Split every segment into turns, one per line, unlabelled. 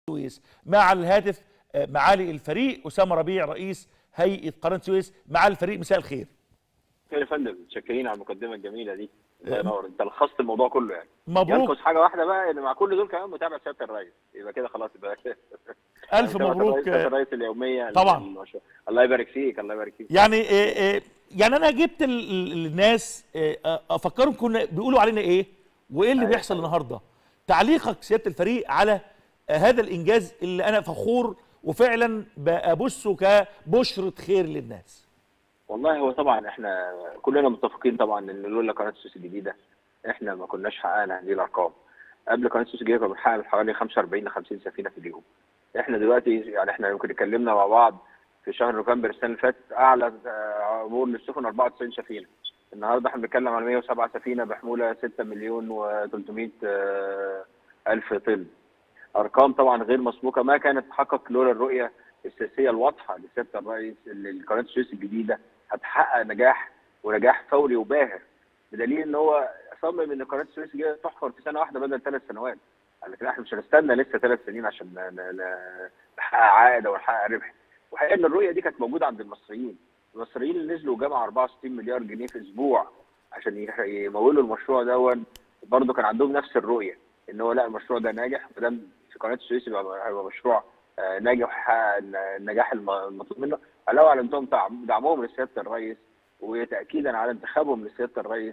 السويس. مع الهاتف معالي الفريق أسامة ربيع رئيس هيئة قناة السويس. مع الفريق، مساء الخير.
خير يا فندم، متشكرين على المقدمة الجميلة دي. الله ينور، انت لخصت الموضوع كله يعني.
مبروك.
ينقص حاجة واحدة بقى، ان مع كل دول كمان متابعة سيادة الرئيس، يبقى كده خلاص يبقى
ألف مبروك.
سيادة الرئيس اليومية
طبعا.
الله يبارك فيك، الله يبارك فيك.
يعني أنا جبت الناس أفكرهم كنا بيقولوا علينا إيه وإيه اللي بيحصل النهارده. تعليقك سيادة الفريق على هذا الإنجاز اللي أنا فخور وفعلا ببصه كبشرة خير للناس.
والله هو طبعا احنا كلنا متفقين طبعا ان لولا قناه السويس الجديده احنا ما كناش حققنا هذه الارقام. قبل قناه السويس الجديده كنا بنحقق حوالي 45 ل 50 سفينه في اليوم. احنا دلوقتي يعني احنا يمكن اتكلمنا مع بعض في شهر نوفمبر السنه اللي فاتت، اعلى عبور للسفن 94 سفينه. النهارده احنا بنتكلم على 107 سفينه بحموله 6 مليون و300 الف طن. ارقام طبعا غير مسبوقه، ما كانت تتحقق لولا الرؤيه السياسيه الواضحه لسياده الرئيس اللي قناه السويس الجديده هتحقق نجاح ونجاح فوري وباهر، بدليل ان هو صمم ان قناه السويس الجديده تحفر في سنه واحده بدل 3 سنوات. لكن احنا مش هنستنى لسه 3 سنين عشان نحقق عائد او نحقق ربح. وحقيقه ان الرؤيه دي كانت موجوده عند المصريين. المصريين اللي نزلوا جمعوا 64 مليار جنيه في اسبوع عشان يمولوا المشروع ده، برضه كان عندهم نفس الرؤيه ان هو لا، المشروع ده ناجح، ما دام في قناه السويس يبقى مشروع ناجح وحقق النجاح المطلوب منه. علاوه على انهم دعمهم لسياده الرئيس وتاكيدا على انتخابهم لسياده الرئيس،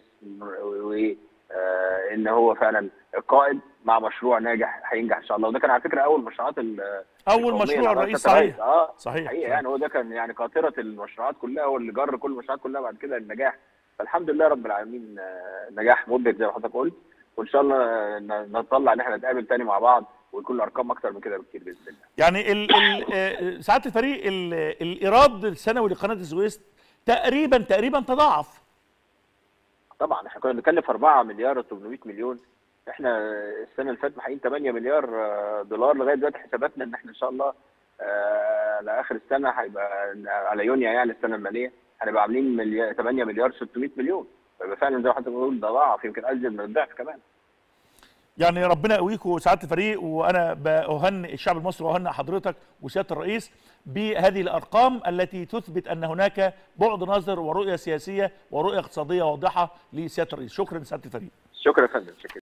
وان هو فعلا قائد مع مشروع ناجح هينجح ان شاء الله. وده كان على فكره اول مشروعات
اول مشروع الرئيس. صحيح.
صحيح يعني هو ده كان يعني قاطره المشروعات كلها، هو اللي جر كل المشروعات كلها بعد كده النجاح. فالحمد لله رب العالمين نجاح مبهر زي ما حضرتك قلت، وان شاء الله نطلع ان احنا نتقابل تاني مع بعض ويكون الارقام اكتر من كده بكتير باذن الله.
يعني سعاده الفريق الايراد السنوي لقناه السويس تقريبا تضاعف.
طبعا احنا كنا بنتكلم في 4 مليار و800 مليون، احنا السنه اللي فاتت محققين 8 مليار دولار. لغايه دلوقتي حساباتنا ان احنا ان شاء الله لاخر السنه هيبقى على يونيو يعني السنه الماليه هنبقى عاملين 8 مليار 600 مليون. فيبقى فعلا زي ما حضرتك بتقول ده ضعف، يمكن ازيد من الضعف كمان.
يعني ربنا يقويكم سعاده الفريق، وانا بأهنئ الشعب المصري واهنئ حضرتك وسياده الرئيس بهذه الارقام التي تثبت ان هناك بعد نظر ورؤيه سياسيه ورؤيه اقتصاديه واضحه لسياده الرئيس. شكرا سعاده الفريق.
شكرا يا فندم.